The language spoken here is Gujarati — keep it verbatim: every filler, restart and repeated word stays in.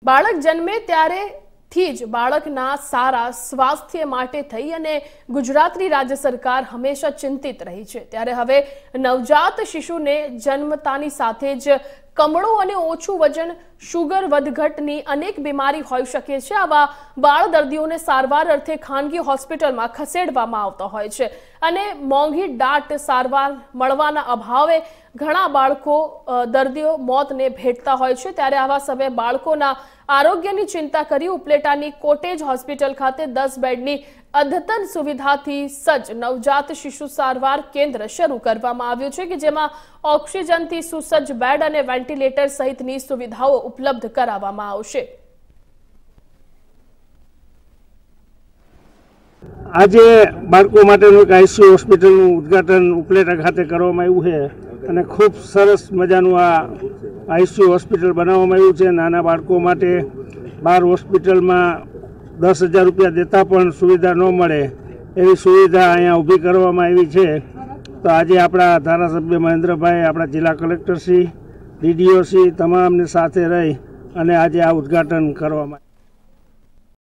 બાળક જન્મે ત્યારે થી જ બાળકના સારા સ્વાસ્થ્ય માટે થઈ અને ગુજરાતની રાજ્ય સરકાર હંમેશા ચિંતિત રહી છે। ત્યારે હવે નવજાત શિશુને જન્મતાની સાથે જ કમળો અને ઓછું વજન, શુગર વધઘટની અનેક બીમારી હોઈ શકે છે। આવા બાળ દર્દીઓને સારવાર અર્થે ખાનગી હોસ્પિટલમાં ખસેડવામાં આવતા હોય છે અને મોંઘી દાટ સારવાર મળવાના અભાવે ઘણા બાળકો દર્દીઓ મોતને ભેટતા હોય છે। ત્યારે આવા સમયે બાળકોના આરોગ્યની ચિંતા કરી ઉપલેટાની કોટેજ હોસ્પિટલ ખાતે દસ બેડની અદ્યતન સુવિધાથી સજ્જ નવજાત શિશુ સારવાર કેન્દ્ર શરૂ કરવામાં આવ્યું છે કે જેમાં ઓક્સિજનથી સુસજ્જ બેડ અને વેન્ટિલેટર સહિતની સુવિધાઓ ઉપલબ્ધ કરાવવામાં આવશે। આજે બાળકો માટેનું એક આઈસીયુ હોસ્પિટલનું ઉદ્ઘાટન ઉપલેટા ખાતે કરવામાં આવ્યું છે અને ખૂબ સરસ મજાનું આ આઈસીયુ હોસ્પિટલ બનાવવામાં આવ્યું છે। નાના બાળકો માટે બાર હોસ્પિટલમાં દસ હજાર રૂપિયા દેતા પણ સુવિધા ન મળે એવી સુવિધા અહીંયા ઊભી કરવામાં આવી છે। તો આજે આપણા ધારાસભ્ય મહેન્દ્રભાઈ, આપણા જિલ્લા કલેક્ટરશ્રી, ડીડીઓશ્રી તમામની સાથે રહી અને આજે આ ઉદ્ઘાટન કરવામાં